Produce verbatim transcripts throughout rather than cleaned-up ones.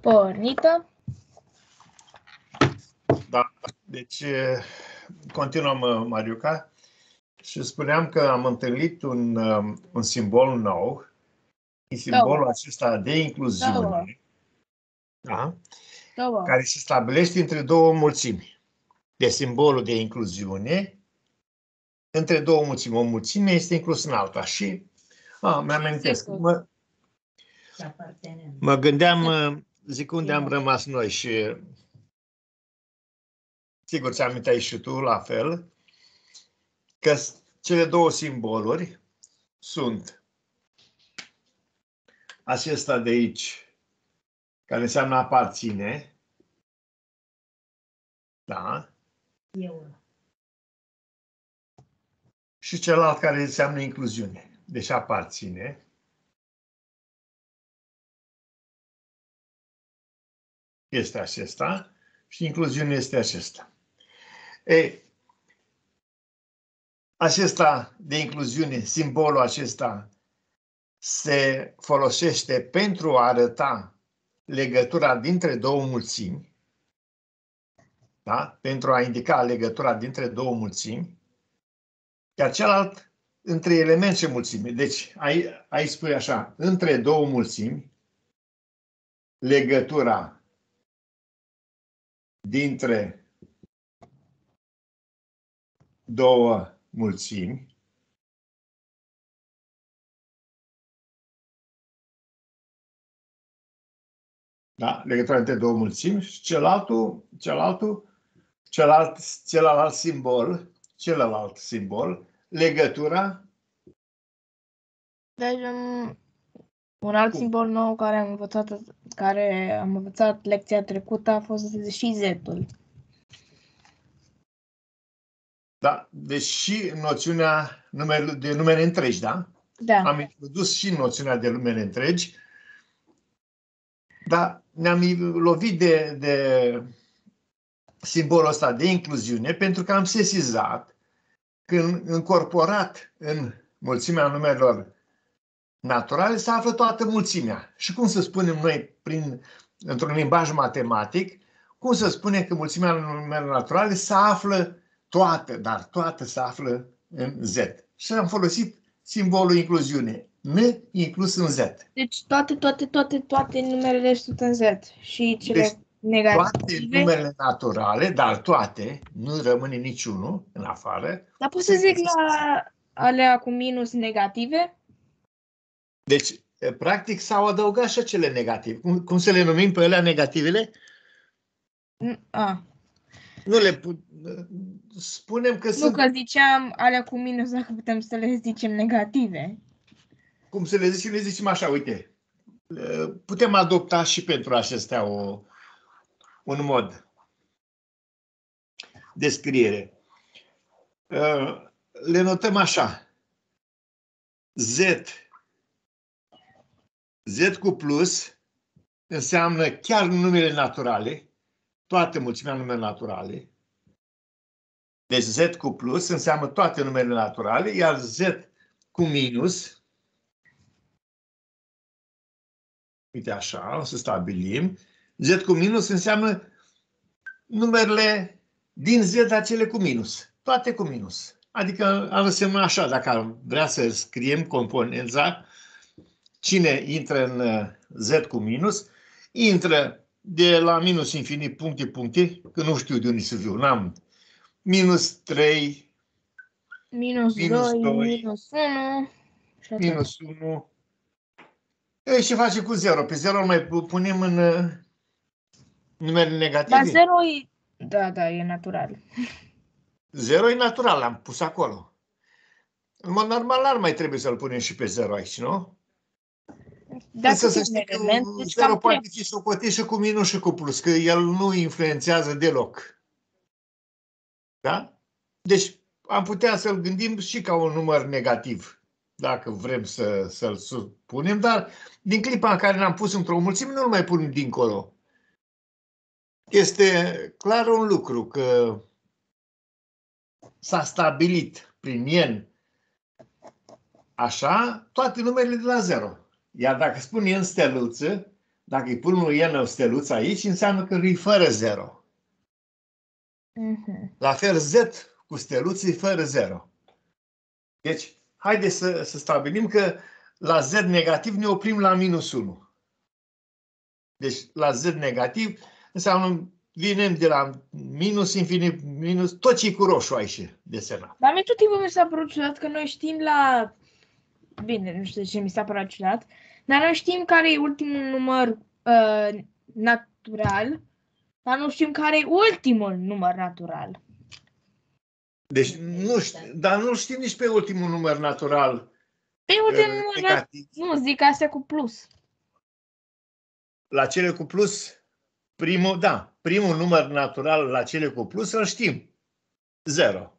Pornită. Da, deci continuăm, Mariuca, și spuneam că am întâlnit un, un simbol nou, simbolul Două. acesta de incluziune, da? Care se stabilește între două mulțimi. De simbolul de incluziune între două mulțimi. O mulțime este inclusă în alta și a, mi-am amintesc, mă, mă gândeam, zic, unde am rămas noi și sigur ți-am amintit și tu la fel, că cele două simboluri sunt acesta de aici, care înseamnă aparține, da? Eu. Și celălalt care înseamnă incluziune, deci aparține. Este acesta și incluziune este acesta. Ei, acesta de incluziune, simbolul acesta, se folosește pentru a arăta legătura dintre două mulțimi, da? Pentru a indica legătura dintre două mulțimi, iar celălalt între element și mulțime. Deci, aici, aici spui așa, între două mulțimi, legătura dintre două mulțimi, da? Legătura între două mulțimi și celaltul, celaltul, celălalt, celălalt simbol, celălalt simbol, legătura. Deci un, un alt Cum? simbol nou care am învățat, care am învățat lecția trecută a fost și Z-ul. Da, deci și noțiunea numere, de numere întregi, da? Da. Am introdus și noțiunea de numere întregi, dar ne-am lovit de, de simbolul ăsta de incluziune pentru că am sesizat că încorporat în mulțimea numerelor naturale se află toată mulțimea. Și cum să spunem noi, prin, într-un limbaj matematic, cum să spunem că mulțimea numerelor naturale se află toată, dar toată se află în Z. Și am folosit simbolul incluziune. N inclus în Z. Deci toate, toate, toate, toate numerele sunt în Z. Și cele deci, negative. Toate numerele naturale, dar toate, nu rămâne niciunul în afară. Dar pot să zic la alea cu minus negative? Deci, practic, s-au adăugat și cele negative. Cum, cum să le numim pe alea negativele? A. Nu le spunem că nu sunt... Nu că ziceam alea cu minus, dacă putem să le zicem negative. Cum să le zicem? Le zicem așa, uite. Putem adopta și pentru acestea o, un mod de scriere. Le notăm așa. Z. Z cu plus înseamnă chiar numele naturale, toate mulțimea numele naturale. Deci Z cu plus înseamnă toate numerele naturale, iar Z cu minus, uite așa, o să stabilim, Z cu minus înseamnă numerele din Z, dar cele cu minus, toate cu minus. Adică am însemnat așa, dacă vrea să scriem componența, cine intră în Z cu minus, intră de la minus infinit, puncte, puncte, că nu știu de unde să viu, n-am. Minus trei, minus, minus doi, doi, minus unu, minus unu. Ei, ce face cu zero? Pe zero mai punem în numere negative? Dar zero e... Da, da, e natural. zero e natural, l-am pus acolo. În mod normal, n-ar mai trebuie să-l punem și pe zero aici, nu? Dacă să știi că zero poate fi socotit și cu minus și cu plus, că el nu influențează deloc. Da? Deci am putea să-l gândim și ca un număr negativ, dacă vrem să, să-l supunem, dar din clipa în care l-am pus într-o mulțime, nu-l mai punem dincolo. Este clar un lucru că s-a stabilit prin el așa toate numerele de la zero. Iar dacă spun în steluță, Dacă îi pun un n steluță aici, înseamnă că e fără zero. Mhm. La fel z cu steluță e fără zero. Deci, haideți să, să stabilim că la z negativ ne oprim la minus unu. Deci, la z negativ înseamnă vinem de la minus, infinit, minus, tot ce e cu roșu aici desenat. Dar mie tot timpul mi s-a părut ciudat că noi știm la... Bine, nu știu de ce mi s-a părut ciudat, dar noi știm care e ultimul număr uh, natural, dar nu știm care e ultimul număr natural. Deci, nu știu, dar nu știm nici pe ultimul număr natural Pe ultimul uh, număr negativ. Nu, zic astea cu plus. La cele cu plus, primul, da, primul număr natural la cele cu plus îl știm. zero.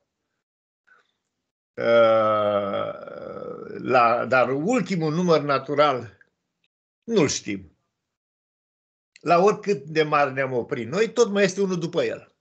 Uh, la, dar ultimul număr natural nu-l știm. La oricât de mare ne-am oprit noi, tot mai este unul după el.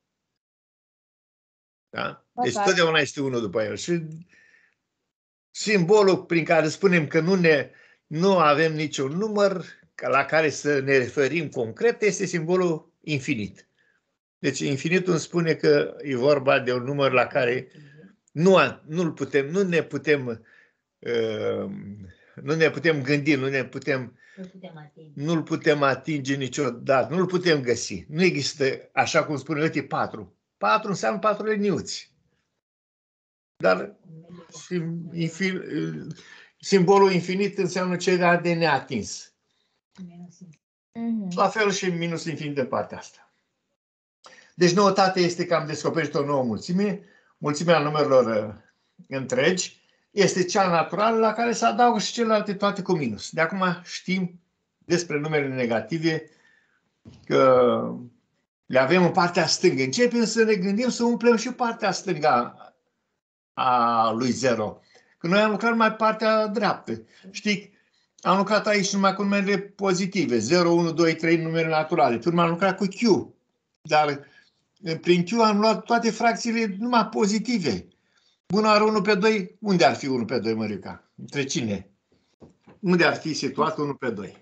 Da? Deci Așa. totdeauna este unul după el. Și simbolul prin care spunem că nu, ne, nu avem niciun număr la care să ne referim concret este simbolul infinit. Deci infinitul îmi spune că e vorba de un număr la care nu, nu, putem, nu ne putem uh, nu ne putem gândi, nu ne putem nu-l putem atinge niciodată, nu-l putem găsi. Nu există, așa cum spune uite, patru. Patru înseamnă patru liniuți. Dar infin, simbolul infinit înseamnă ceva de neatins. Mhm. La fel și minus infinit de partea asta. Deci noutatea este că am descoperit o nouă mulțime. Mulțimea numerelor întregi este cea naturală la care se adaugă și celelalte toate cu minus. De acum știm despre numerele negative că le avem în partea stângă. Începem să ne gândim să umplem și partea stângă a lui zero. Că noi am lucrat numai partea dreaptă. Știi, am lucrat aici numai cu numerele pozitive. zero, unu, doi, trei numere naturale. Pe urmă am lucrat cu Q. Dar prin Q am luat toate fracțiile numai pozitive. Bună are unu pe doi. Unde ar fi unu pe doi, Mărica? Între cine? Unde ar fi situat unu pe doi?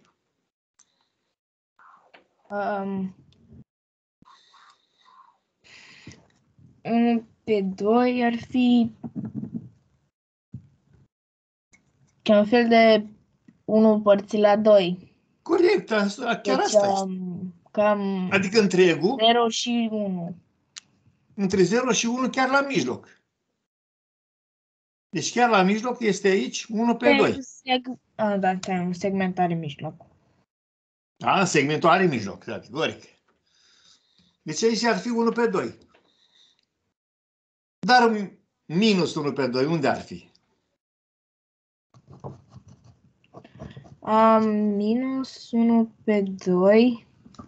Um, unu pe doi ar fi ca un fel de unu împărțit la doi. Corect, asta, chiar Deci, asta este. um, cam Adică întregul, zero și unu. între zero și unu, chiar la mijloc. Deci chiar la mijloc este aici unu pe doi. Seg... Ah, da, că un segment are mijloc. Da, segmentul are mijloc, categoric. Deci aici ar fi unu pe doi. Dar minus unu pe doi, unde ar fi? Um, minus unu pe doi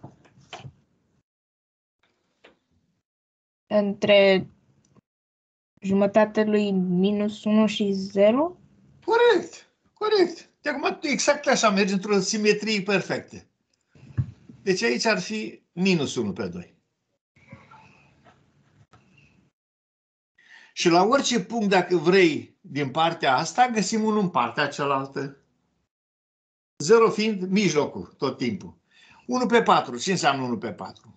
între jumătatea lui minus unu și zero? Corect, corect. De acum exact așa merge într-o simetrie perfectă. Deci aici ar fi minus unu pe doi. Și la orice punct, dacă vrei, din partea asta, găsim unul în partea cealaltă. zero fiind mijlocul tot timpul. unu pe patru. Ce înseamnă unu pe patru?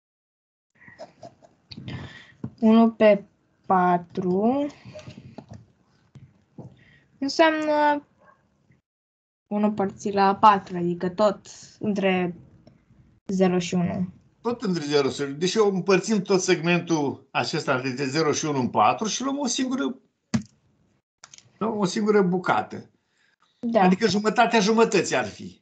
unu pe patru înseamnă unu împărțit la patru, adică tot între zero și unu. Tot între zero și unu. Deci eu împărțim tot segmentul acesta între zero și unu în patru și luăm o singură, nu? O singură bucată. Da. Adică jumătatea jumătății ar fi.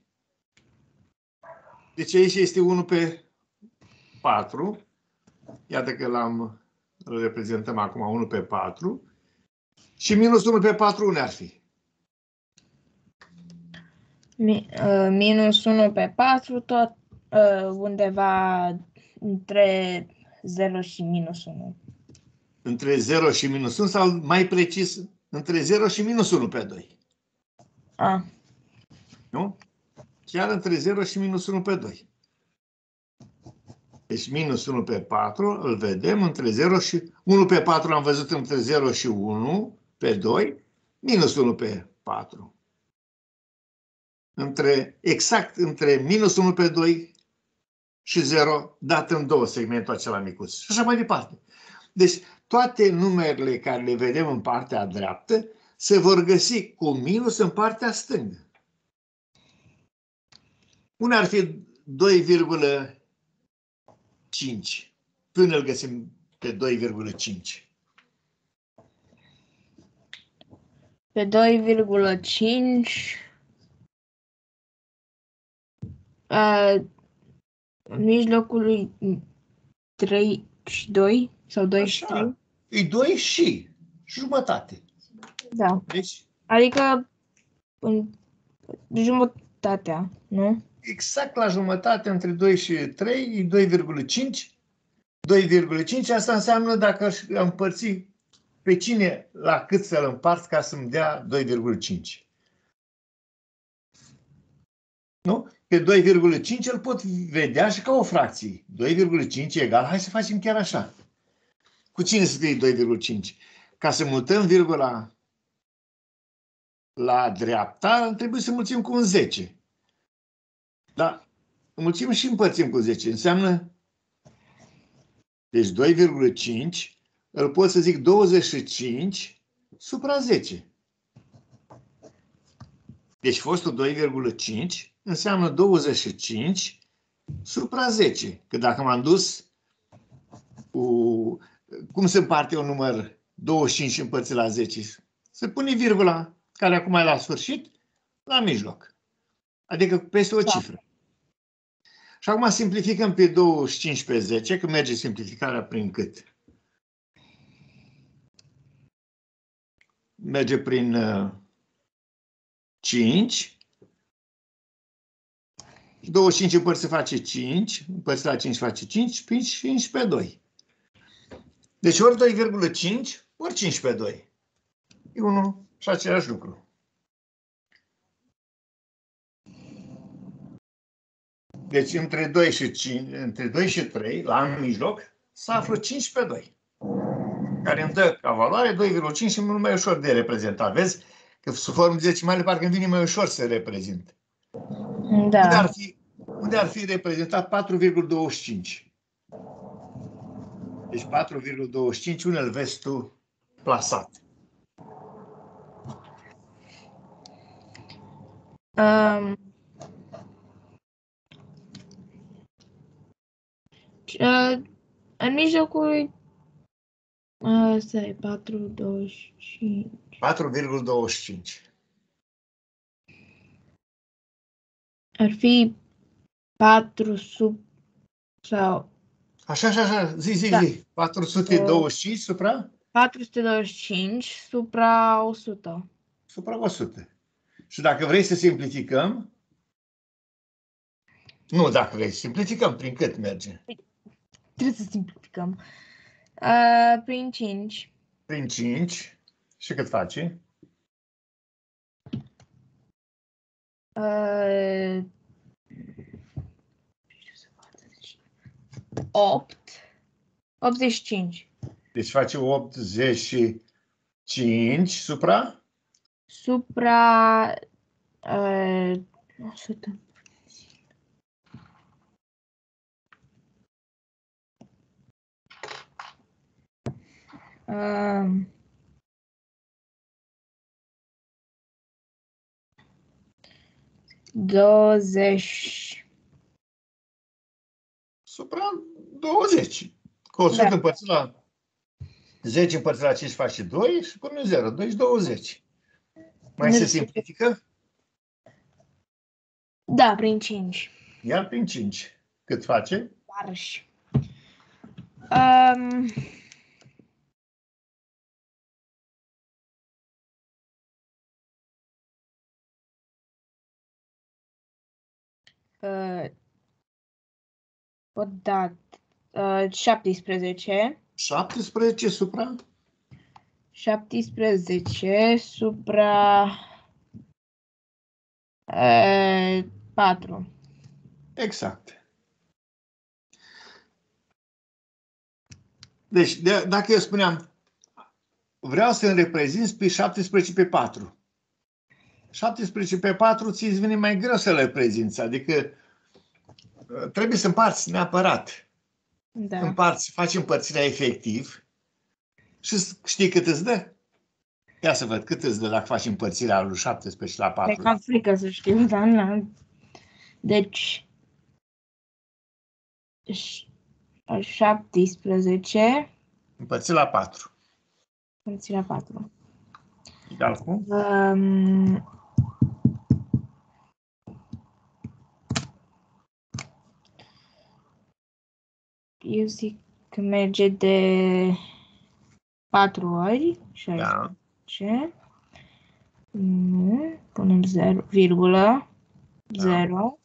Deci aici este unu pe patru. Iată că l-am, îl reprezentăm acum unu pe patru. Și minus unu pe patru unde ar fi? Mi, uh, minus unu pe patru, tot uh, undeva între zero și minus unu. Între zero și minus unu sau mai precis între zero și minus unu pe doi. Ah. Nu? Chiar între zero și minus unu pe doi. Deci minus unu pe patru îl vedem între zero și unu pe patru am văzut între zero și unu pe doi, minus unu pe patru. între, exact între minus unu pe doi și zero, dat în două segmentul acela micuț. Și așa mai departe. Deci, toate numerele care le vedem în partea dreaptă se vor găsi cu minus în partea stângă. Unde ar fi doi virgulă cinci? Până îl găsim pe doi virgulă cinci. Pe doi virgulă cinci. Uh, mijlocului trei și doi sau doi și trei. E doi și jumătate. Da. Deci, adică în jumătatea, nu? Exact la jumătate, între doi și trei, e doi virgulă cinci. doi virgulă cinci, asta înseamnă dacă aș împărți pe cine la cât să-l împart ca să-mi dea doi virgulă cinci. Nu? Pe doi virgulă cinci îl pot vedea și ca o fracție. doi virgulă cinci egal, hai să facem chiar așa. Cu cine să fie doi virgulă cinci? Ca să mutăm virgula la dreapta, trebuie să mulțim cu un zece. Da? Mulțim și împărțim cu zece. Înseamnă, deci doi virgulă cinci, îl pot să zic douăzeci și cinci supra zece. Deci fostul doi virgulă cinci înseamnă douăzeci și cinci supra zece. Că dacă m-am dus cu... Cum se împarte un număr douăzeci și cinci împărțit la zece? Se pune virgula, care acum e la sfârșit, la mijloc. Adică peste o cifră. Și acum simplificăm pe douăzeci și cinci pe zece, că merge simplificarea prin cât? Merge prin uh, cinci. douăzeci și cinci împărțit face cinci, împărțit la cinci face cinci, cinci pe doi. Deci ori doi virgulă cinci, ori cinci pe doi. E unul și același lucru. Deci între doi și cinci, între doi și trei, la în mijloc, se află cinci pe doi. Care îmi dă ca valoare doi virgulă cinci și mult mai ușor de reprezentat. Vezi că sub formă decimale parcă îmi vine mai ușor să reprezint. Da. Unde ar fi, unde ar fi reprezentat patru virgulă douăzeci și cinci? Deci patru virgulă douăzeci și cinci, unde îl vezi tu plasat? Um, uh, în mijlocul asta e patru virgulă douăzeci și cinci. patru virgulă douăzeci și cinci. Ar fi patru sub sau Așa, așa, așa, zi, zi, da. zi. patru sute douăzeci și cinci supra? patru sute douăzeci și cinci supra o sută. Supra o sută. Și dacă vrei să simplificăm, nu dacă vrei să simplificăm, prin cât merge? Trebuie să simplificăm. Uh, prin cinci. Prin cinci. Și cât face? Uh, opt. optzeci și cinci. Deci face optzeci și cinci supra? Supra uh, o sută. Uh, douăzeci. Supra douăzeci. Cu o sută Da. împărțit la zece împărțit la cinci face doi și pune zero. Deci douăzeci. Mai se simplifică? Da, prin cinci. Iar prin cinci. Cât face? Iarăși. Um, uh, odată. Uh, șaptesprezece. șaptesprezece supra? șaptesprezece supra uh, patru. Exact. Deci, de, dacă eu spuneam, vreau să-mi reprezint pe șaptesprezece pe patru. șaptesprezece pe patru ți-ți vine mai greu să le reprezinți. Adică trebuie să împarți neapărat. Da. Împarți, faci împărțirea efectiv și știi cât îți dă? Ia să văd cât îți dă dacă faci împărțirea lui șaptesprezece la E patru. cam frică să știu, dar na. Deci, șaptesprezece Împărțit la patru. împărțit la patru. Egal cu? Um, eu zic că merge de patru ori. șaisprezece. Da. Nu. Punem zero, virgulă. Da. zero.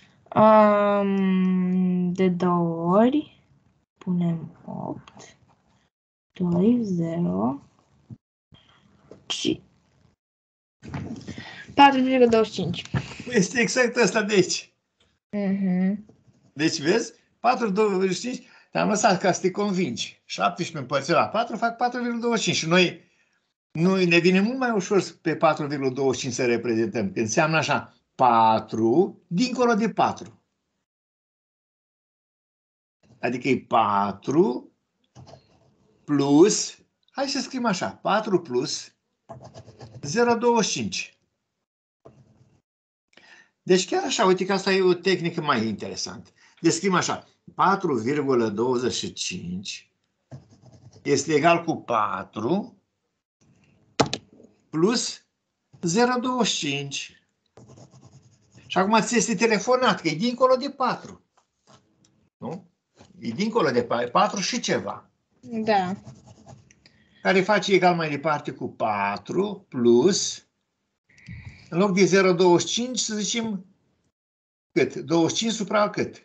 Um, de două ori. Punem opt. doi, zero. Și patru virgulă douăzeci și cinci. Este exact ăsta de aici. Uh-huh. Deci, vezi? patru virgulă douăzeci și cinci, te-am lăsat ca să te convingi. șaptesprezece împărțit la patru fac patru virgulă douăzeci și cinci. Și noi, noi ne vine mult mai ușor pe patru virgulă douăzeci și cinci să reprezentăm. Că înseamnă așa, patru dincolo de patru. Adică e patru plus, hai să scriem așa, patru plus zero virgulă douăzeci și cinci. Deci chiar așa, uite că asta e o tehnică mai interesantă. Deci scriem așa, patru virgulă douăzeci și cinci este egal cu patru plus zero virgulă douăzeci și cinci. Și acum ți este telefonat, că e dincolo de patru. Nu? E dincolo de patru și ceva. Da. Care face egal mai departe cu patru plus, în loc de zero virgulă douăzeci și cinci, să zicem cât? douăzeci și cinci supra cât?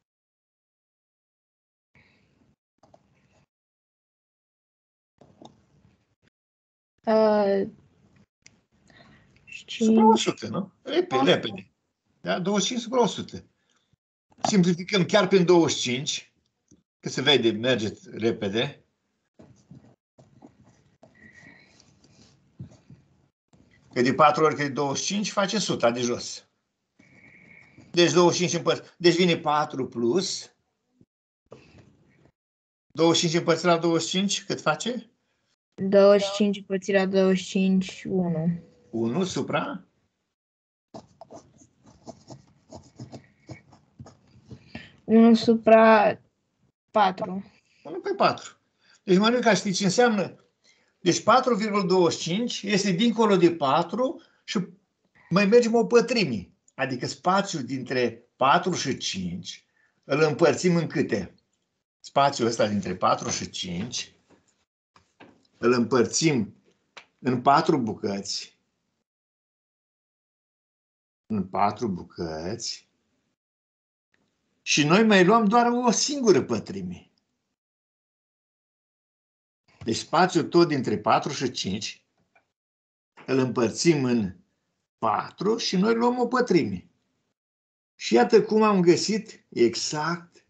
Uh, Supra o sută, nu? Repede, repede. Da? douăzeci și cinci supra o sută. Simplificăm chiar prin douăzeci și cinci, că se vede, merge repede. Că de patru ori cât de douăzeci și cinci face suta de jos. Deci douăzeci și cinci împărțit. Deci vine patru plus douăzeci și cinci împărțit la douăzeci și cinci, cât face? douăzeci și cinci împărțit la douăzeci și cinci, unu. unu supra? unu supra patru. unu pe patru. Deci mănânca, știi ce înseamnă? Deci patru virgulă douăzeci și cinci este dincolo de patru și mai mergem o pătrime. Adică spațiul dintre patru și cinci îl împărțim în câte? Spațiul ăsta dintre patru și cinci îl împărțim în patru bucăți. În patru bucăți. Și noi mai luăm doar o singură pătrime. Deci spațiul tot dintre patru și cinci îl împărțim în patru și noi luăm o pătrime. Și iată cum am găsit exact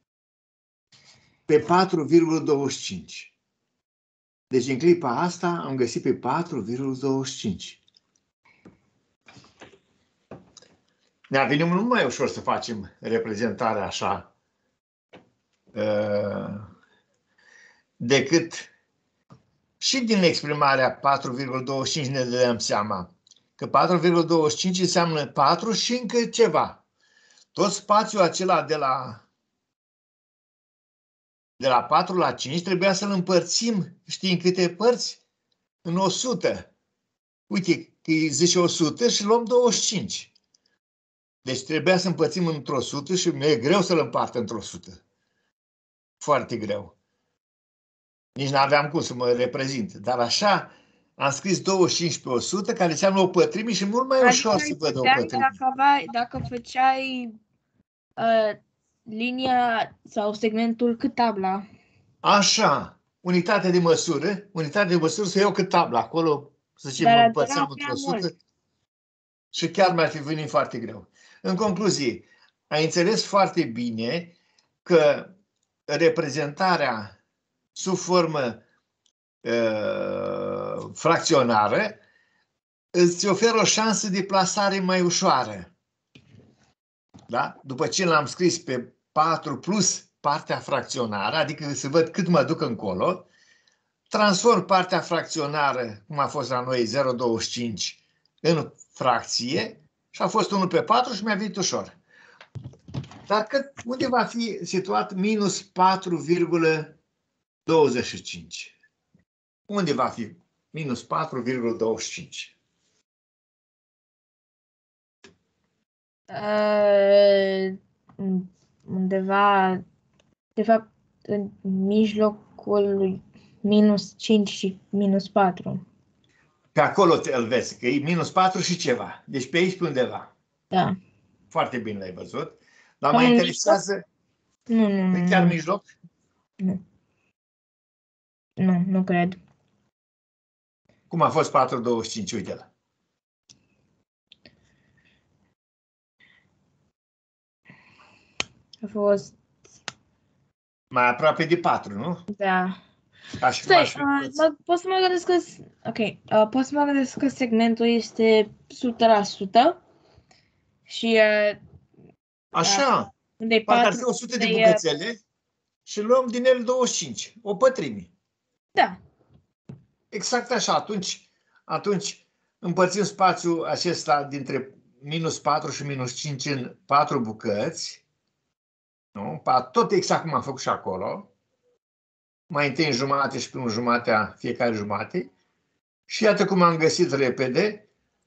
pe patru virgulă douăzeci și cinci. Deci în clipa asta am găsit pe patru virgulă douăzeci și cinci. Ne-a venit mult mai ușor să facem reprezentarea așa decât și din exprimarea patru virgulă douăzeci și cinci ne dăm seama că patru virgulă douăzeci și cinci înseamnă patru și încă ceva. Tot spațiul acela de la, de la patru la cinci trebuia să-l împărțim, știi, în câte părți? În o sută. Uite, că zice o sută și luăm douăzeci și cinci. Deci trebuia să împărțim într-o sută și mi-e greu să-l împart într-o sută. Foarte greu. Nici n-aveam cum să mă reprezint. Dar așa am scris douăzeci și cinci pe o sută, care înseamnă o pătrime și mult mai Adică ușor să văd o pătrime. Dacă, aveai, dacă făceai uh, linia sau segmentul cât tabla. Așa. Unitatea de măsură. Unitatea de măsură să iau cât tabla. Acolo, să zicem, mă împărțeam într-o sută. Și chiar mi-ar fi venit foarte greu. În concluzie, ai înțeles foarte bine că reprezentarea sub formă uh, fracționară îți oferă o șansă de plasare mai ușoară. Da? După ce l-am scris pe patru plus partea fracționară, adică să văd cât mă duc încolo, transform partea fracționară, cum a fost la noi zero virgulă douăzeci și cinci, în fracție și a fost unu pe patru și mi-a venit ușor. Dar cât, unde va fi situat minus patru virgulă douăzeci și cinci? Unde va fi minus patru virgulă douăzeci și cinci? Uh, undeva, de fapt, în mijlocul lui minus cinci și minus patru. Pe acolo te îl vezi, că e minus patru și ceva. Deci pe aici pe undeva. Da. Foarte bine l-ai văzut. Dar Cam mă în interesează... Nu, nu, Pe nu. chiar nu. mijloc? Nu. Nu, nu cred. Cum a fost patru virgulă douăzeci și cinci? Uite-l. A fost, Mai aproape de patru, nu? da. Ca și cum Stai, aș fi uh, pus. mă, pot să mă gândesc că, ok, uh, pot să mă gândesc că segmentul este o sută la sută și uh, Așa. unde e Parcă ar fi patru, o sută de unde e- bucățele și luăm din ele douăzeci și cinci. O pătrime. Da, Exact așa. Atunci, atunci împărțim spațiul acesta dintre minus patru și minus cinci în patru bucăți. Nu? Tot exact cum am făcut și acolo. Mai întâi în jumate și până în jumatea fiecare jumate. Și iată cum am găsit repede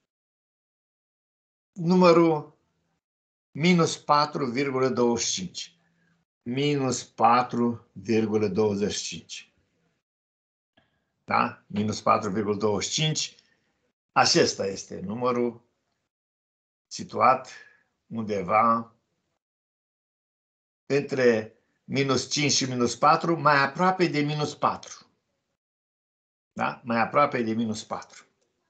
numărul minus patru virgulă douăzeci și cinci. Minus patru virgulă douăzeci și cinci. Da? Minus patru virgulă douăzeci și cinci. Acesta este numărul situat undeva între minus cinci și minus patru, mai aproape de minus patru. Da? Mai aproape de minus patru.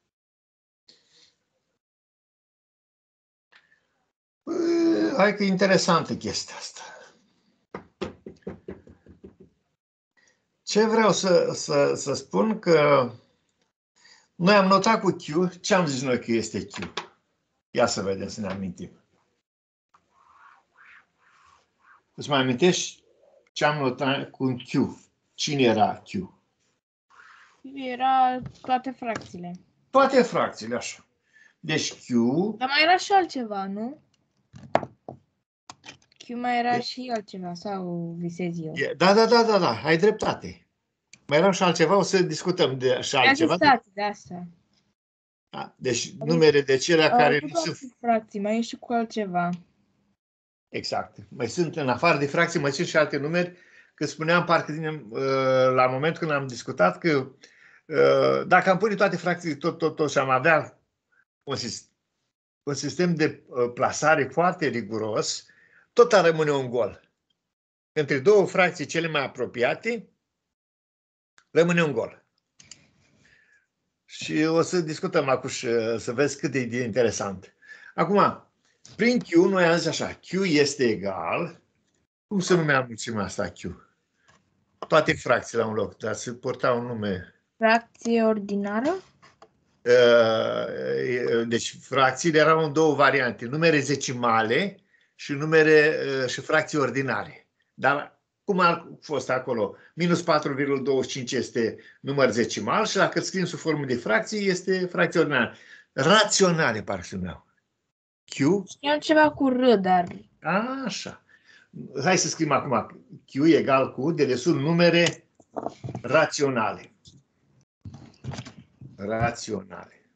Hai că e interesantă chestia asta. Ce vreau să, să, să spun că noi am notat cu Q. Ce am zis noi că este Q? Ia să vedem, să ne amintim. Îți mai amintești ce am notat cu un Q? Cine era Q? era toate fracțiile. Toate fracțiile, așa. Deci Q... Dar mai era și altceva, nu? Q mai era și altceva, sau visez eu? Da, da, da, da, da, ai dreptate. Mai era și altceva, o să discutăm de și altceva. Stat, de asta. Da, deci numere de cele care nu sunt sunt... fracții, mai e și cu altceva. Exact. Mai sunt, în afară de fracții, mai sunt și alte numeri, că spuneam parcă din, la momentul când am discutat că dacă am pune toate fracțiile tot, tot, tot și am avea un sistem, un sistem de plasare foarte riguros, tot ar rămâne un gol. Între două fracții cele mai apropiate, rămâne un gol. Și o să discutăm acum și să vezi cât e de interesant. Acum, prin Q, noi am zis așa, Q este egal, cum se numea mulțimea asta Q? Toate fracțiile la un loc, dar se purta un nume. Fracție ordinară? Deci fracțiile erau în două variante, numere zecimale și numere și fracții ordinare. Dar cum a fost acolo? Minus patru virgulă douăzeci și cinci este număr zecimal și dacă îl scriem sub formă de fracții, este fracție ordinară. Raționale, parcă se numeau. Q? Știam ceva cu R, dar... Așa. Hai să scriem acum Q egal cu, de desubt, numere raționale. Raționale.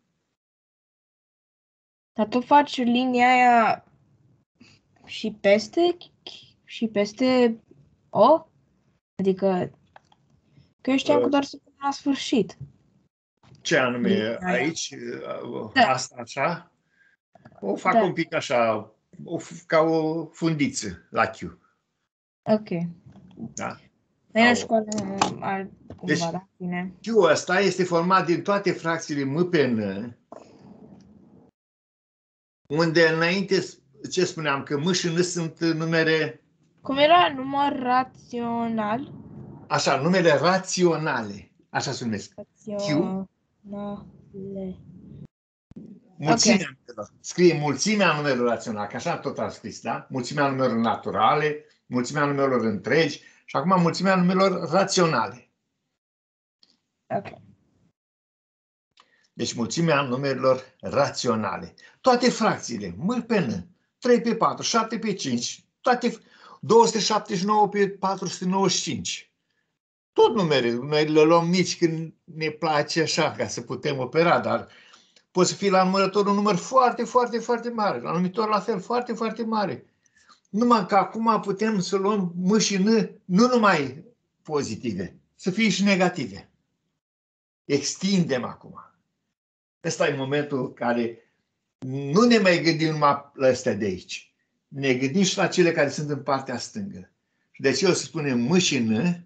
Dar tu faci linia aia și peste? Și peste O? Adică... Că eu știam că doar se pune la sfârșit. Ce anume Linia aia. aici? Da. Asta așa? O fac Da. un pic așa, o, ca o fundiță la Q. Ok. Da? Noi în Au. școală ar cumva, Deci- da? Bine. Q ăsta este format din toate fracțiile M pe N, unde înainte, ce spuneam, că M și N sunt numere, Cum era? Număr rațional? așa, numere raționale, așa se numesc. Raționale. Mulțimea Ok. numerelor. Scrie mulțimea numerelor raționale, că așa tot a scris, da? Mulțimea numerelor naturale, mulțimea numerelor întregi și acum mulțimea numerelor raționale. Ok. Deci mulțimea numerelor raționale. Toate fracțiile, mări pe N, trei pe patru, șapte pe cinci, toate două sute șaptezeci și nouă pe patru sute nouăzeci și cinci. Tot numere, noi le luăm mici când ne place așa, ca să putem opera, dar poate să fie la numărător un număr foarte, foarte, foarte mare, la numitor la fel, foarte, foarte mare. Numai că acum putem să luăm M și N, nu numai pozitive, să fie și negative. Extindem acum. Ăsta e momentul în care nu ne mai gândim numai la astea de aici. Ne gândim și la cele care sunt în partea stângă. Și de aceea o să spunem M și N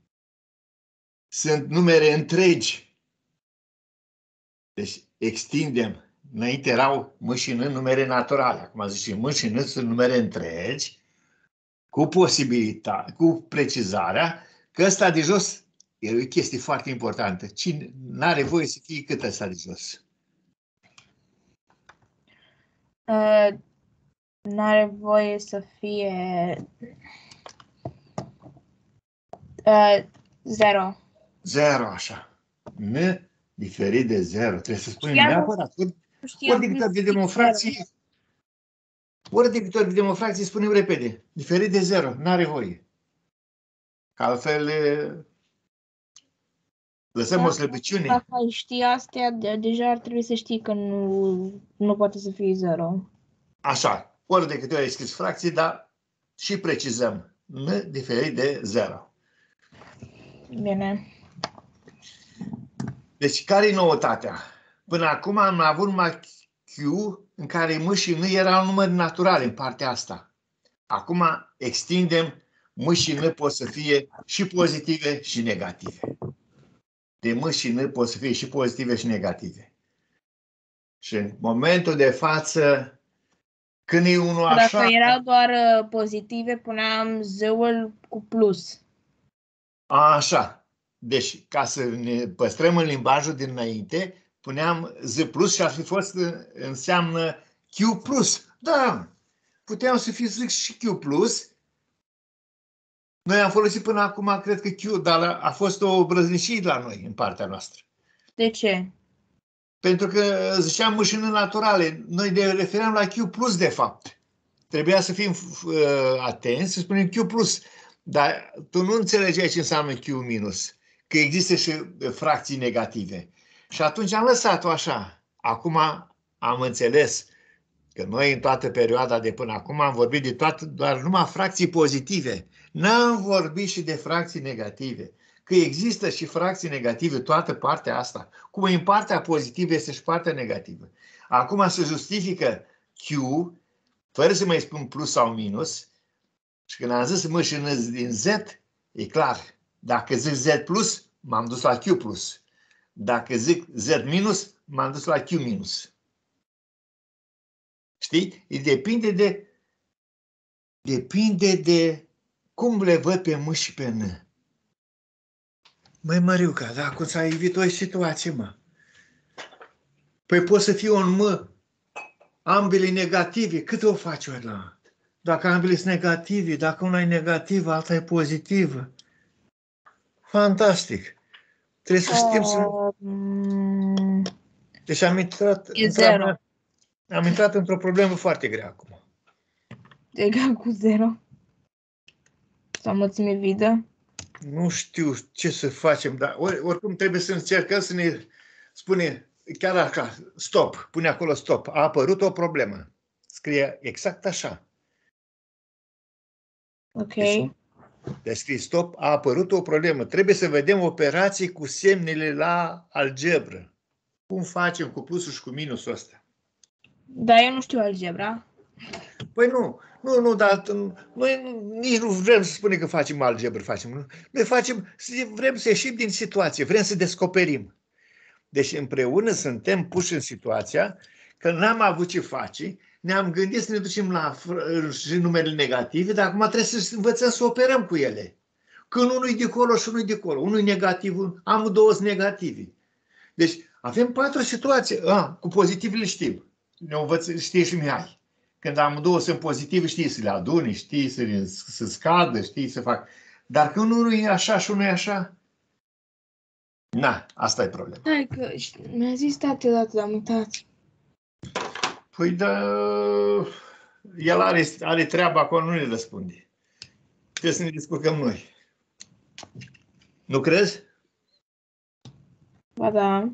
sunt numere întregi. Deci extindem. Înainte erau M și N numere naturale. Acum zicem M și N sunt numere întregi cu posibilitate, cu precizarea că ăsta de jos e o chestie foarte importantă. Cine n-are voie să fie cât ăsta de jos? Uh, N-are voie să fie uh, zero. Zero, așa. N diferit de zero. Trebuie să spunem Știam- neapărat. Ori, Nu știam ori de cum câte ori să vedem o fie fracție, ori de câte ori vedem o fracție, spunem repede. Diferit de zero. N-are voie. Că altfel e, lăsăm Da. o slăbiciune. Dacă ai ști astea, de- deja ar trebui să știi că nu, nu poate să fie zero. Așa. Ori de câte ori ai scris fracții, dar și precizăm. N diferit de zero. Bine. Deci, care e noutatea? Până acum am avut numai Q în care M și N erau numări naturale în partea asta. Acum extindem, M și N pot să fie și pozitive și negative. De M și N pot să fie și pozitive și negative. Și în momentul de față, când e unul așa... Dacă erau doar uh, pozitive, puneam zeul cu plus. Așa. Deci, ca să ne păstrăm în limbajul dinainte, puneam Z plus și ar fi fost, înseamnă Q plus. Da, puteam să fi zis și Q plus. Noi am folosit până acum, cred că Q, dar a fost o brăznicie la noi, în partea noastră. De ce? Pentru că ziceam M și N naturale. Noi ne refeream la Q plus, de fapt. Trebuia să fim uh, atenți, să spunem Q plus. Dar tu nu înțelegeai ce înseamnă Q minus. Că există și fracții negative. Și atunci am lăsat-o așa. Acum am înțeles că noi în toată perioada de până acum am vorbit de toate, doar numai fracții pozitive. N-am vorbit și de fracții negative. Că există și fracții negative, toată partea asta. Cum în partea pozitivă este și partea negativă. Acum se justifică Q, fără să mai spun plus sau minus, și când am zis M și N din Z, e clar. Dacă zic Z plus, m-am dus la Q plus. Dacă zic Z minus, m-am dus la Q minus. Știi? E depinde de depinde de cum le văd pe M și pe N. Măi, Măriuca, dar cum s-a evit o situație, mă? Păi poți să fie un M, ambele negative, cât o faci ăla? Dacă ambele sunt negative, dacă una e negativă, alta e pozitivă. Fantastic. Trebuie să știm să... Um, Deci am intrat, E zero. am intrat într-o problemă foarte grea acum. Egal cu zero. Sau mulțime vidă. Nu știu ce să facem, dar or, oricum trebuie să încercăm să ne spune, chiar așa, stop, pune acolo stop, a apărut o problemă. Scrie exact așa. Ok. Deci, deci scrie stop, a apărut o problemă. Trebuie să vedem operații cu semnele la algebră. Cum facem cu plusul și cu minusul ăsta? Dar eu nu știu algebra. Păi nu, nu, nu, dar noi nici nu vrem să spunem că facem algebră, facem. Noi facem, vrem să ieșim din situație, vrem să descoperim. Deci împreună suntem puși în situația că n-am avut ce face, ne-am gândit să ne ducem la și numerele negative, dar acum trebuie să învățăm să operăm cu ele. Când unul e de acolo și unul e de acolo, unul e negativ, amândouă sunt negative. Deci Avem patru situații. A, cu pozitivele știm. Ne învăță, știe și Mihai. Când amândouă sunt pozitive, știi să le aduni, știi să, le, să scadă, știi să fac. Dar când unul e așa și unul e așa, na, asta e problema. Hai că mi-a zis tati odată, am uitat. Păi da, el are, are treaba acolo, nu ne răspunde. Trebuie să ne descurcăm noi. Nu crezi? Ba da.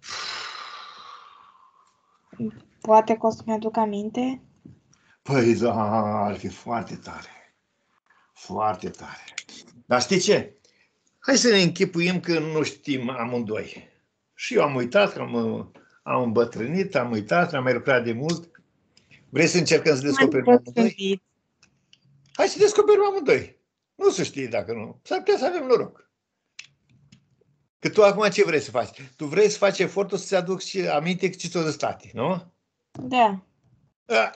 Poate că o să-mi aduc aminte. Păi da, ar fi foarte tare. Foarte tare. Dar știi ce? Hai să ne închipuim că nu știm amândoi. Și eu am uitat, că am, am îmbătrânit, am uitat, am mai lucrat de mult. Vrei să încercăm să descoperim amândoi? Hai să descoperim amândoi. Nu se știe dacă nu. S-ar putea să avem noroc. Că tu acum ce vrei să faci? Tu vrei să faci efortul să-ți aduci aminte că ți-o de state, nu? Da. Da.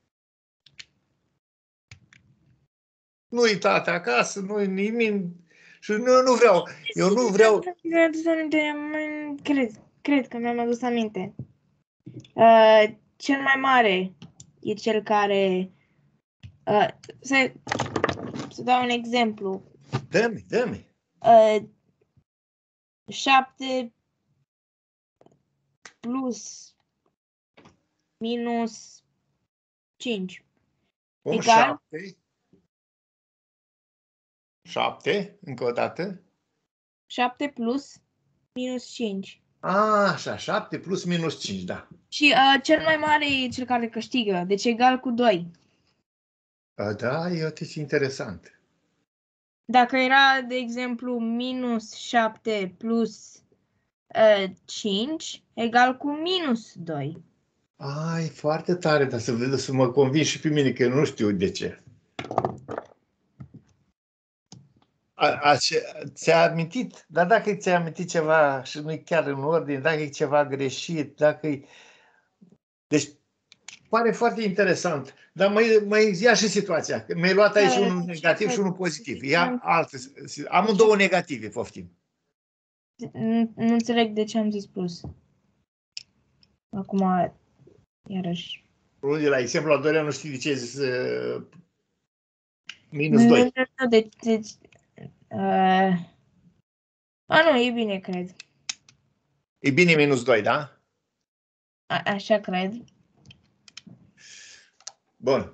Nu-i tata acasă, nu-i nimic. Și nu, nu vreau. Eu nu vreau. Mi-am adus aminte, cred, cred că mi-am adus aminte. Uh, cel mai mare e cel care... Uh, să, să dau un exemplu. Dă-mi, dă-mi. Uh, șapte plus minus cinci. Un Egal? șapte. Șapte, încă o dată. șapte plus minus cinci. A, așa, șapte plus minus cinci, da. Și uh, cel mai mare e cel care câștigă, deci egal cu doi. A, da, e atât interesant. Dacă era, de exemplu, minus șapte plus uh, cinci, egal cu minus doi. Ai, foarte tare, dar să vedem să mă convins și pe mine, că nu știu de ce. A, a, ți-a amintit? Dar dacă ți-a amintit ceva și nu-i chiar în ordine, dacă e ceva greșit, dacă e... Deci, pare foarte interesant. Dar mai, mai ia și situația. Mi-ai luat aici Da, unul negativ și unul pozitiv. Ia alte. Amândouă negative, poftim. Nu, nu înțeleg de ce am zis plus. Acum, iarăși. Unul de la exemplu al doilea nu știi de ce ai zis uh, minus doi. Nu, nu, deci... deci uh... A, nu, e bine, cred. E bine minus doi, da? A, așa cred. Bun.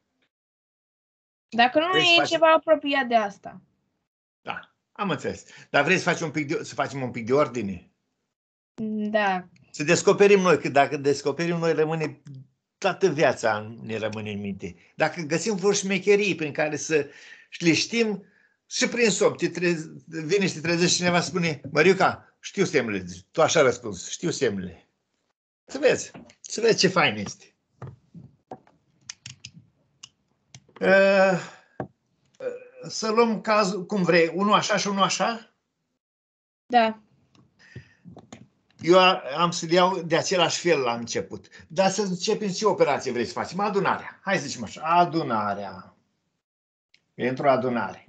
Dacă nu Vrei să e faci- ceva apropiat de asta. Da, am înțeles. Dar vrei să, faci un pic de, să facem un pic de ordine? Da. Să descoperim noi, că dacă descoperim noi, rămâne toată viața ne rămâne în minte. Dacă găsim vreo șmecherii prin care să le știm, și prin somn, te trezi, vine și te trezești cineva spune, Măriuca, știu semnele, tu așa răspunzi, știu semnele. Să vezi, să vezi ce fain este. Uh, să luăm cazul, cum vrei, unul așa și unul așa? Da. Eu am să le iau de același fel la început. Dar să începem ce operație vrei să facem? Adunarea. Hai să zicem așa. Adunarea. Pentru adunare.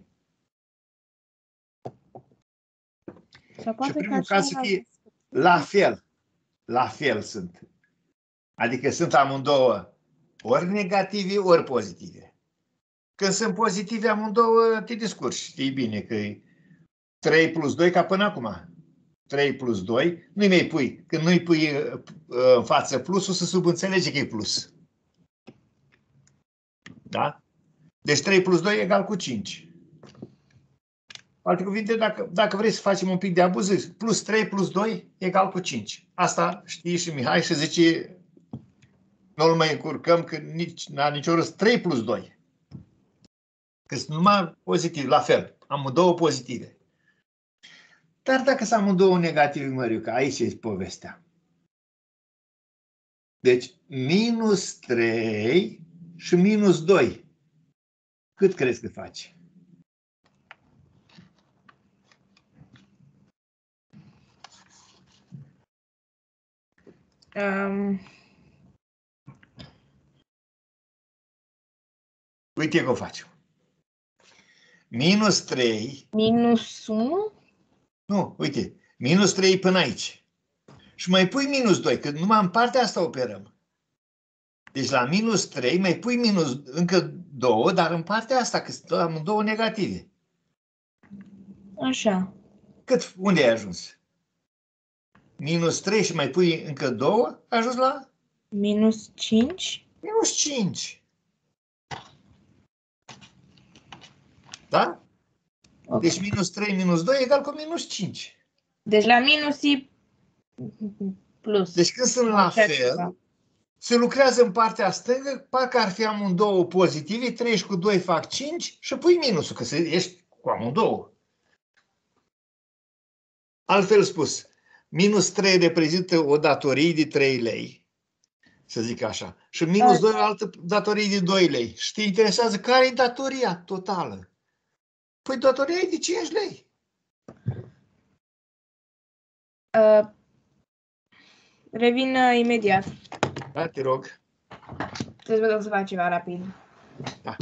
Sau poate Și primul ca caz să cineva- fie la fel. La fel sunt. Adică sunt amândouă ori negative, ori pozitive. Când sunt pozitive amândouă, te descurci. Știi bine că e trei plus doi ca până acum. trei plus doi, nu-i mai pui. Când nu-i pui în față plusul, se subînțelege că e plus. Da? Deci trei plus doi egal cu cinci. Cu alte cuvinte, dacă, dacă vrei să facem un pic de abuz, plus trei plus doi egal cu cinci. Asta știi și Mihai și zice, nu-l mai încurcăm că nici, n-a nicio rost. trei plus doi. Că sunt numai pozitiv, la fel. Amândouă pozitive. Dar dacă sunt amândouă negative, Măriuca, aici e povestea. Deci, minus trei și minus doi. Cât crezi că faci? Um, Uite că o facem. Minus trei. minus unu? Nu, uite. Minus trei până aici. și mai pui minus doi, că numai în partea asta operăm. Deci la minus trei mai pui minus încă doi, dar în partea asta, că sunt amândouă negative. Așa. Cât? Unde ai ajuns? Minus trei și mai pui încă doi, ai ajuns la? Minus cinci. Minus cinci. Da? Ok. Deci minus trei minus doi egal cu minus cinci. Deci la minus e plus. Deci când sunt la Așa fel, ceva. se lucrează în partea stângă, parcă ar fi amândouă pozitive, trei cu doi fac cinci și pui minusul, că ești cu amândouă. Altfel spus, minus trei reprezintă o datorie de trei lei, să zic așa, și minus doi o altă datorie de doi lei. Și te interesează care e datoria totală? Păi datoria e de cinci lei. Uh, revin uh, imediat. Da, te rog. Trebuie să fac ceva rapid. Da.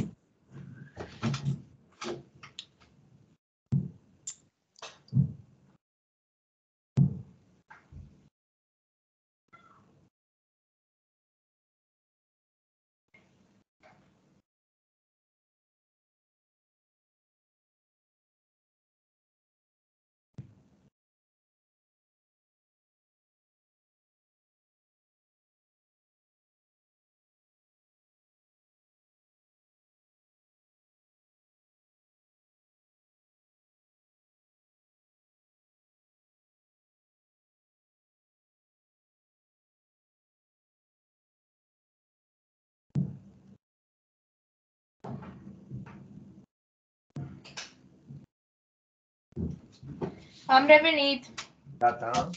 Am revenit. Gata.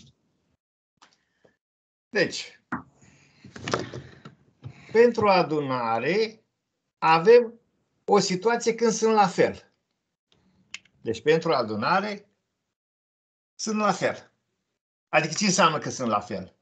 Deci, pentru adunare avem o situație când sunt la fel. Deci pentru adunare sunt la fel. Adică ce înseamnă că sunt la fel?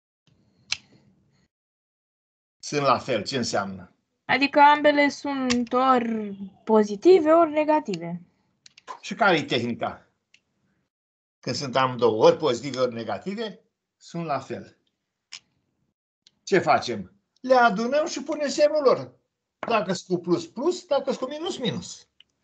Sunt la fel, ce înseamnă? Adică ambele sunt ori pozitive, ori negative. Și care e tehnica? Când sunt amândouă, ori pozitive, ori negative, sunt la fel. Ce facem? Le adunăm și punem semnul lor. Dacă sunt cu plus, plus, dacă sunt cu minus, minus.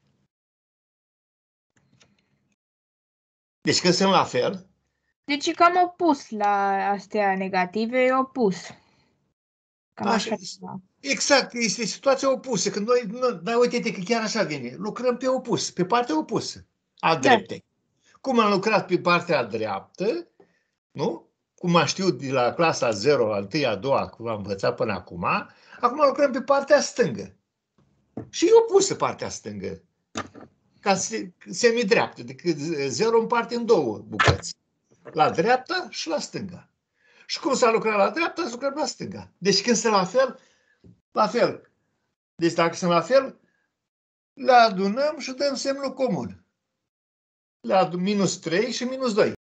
Deci când sunt la fel, Deci e cam opus la astea negative, e opus. Cam așa, așa ceva. exact, este situația opusă. Când noi, noi dar uite-te că chiar așa vine. Lucrăm pe opus, pe partea opusă a dreptei. Da. Cum am lucrat pe partea dreaptă, nu? Cum am știut de la clasa zero, a întâia, a doua, cum am învățat până acum, acum lucrăm pe partea stângă. Și e opusă partea stângă. Ca semidreaptă, decât zero împarte în două bucăți. La dreapta și la stânga. Și cum s-a lucrat la dreapta, s-a lucrat la stânga. Deci când sunt la fel, la fel. Deci dacă sunt la fel, le adunăm și dăm semnul comun. Le adun minus trei și minus doi.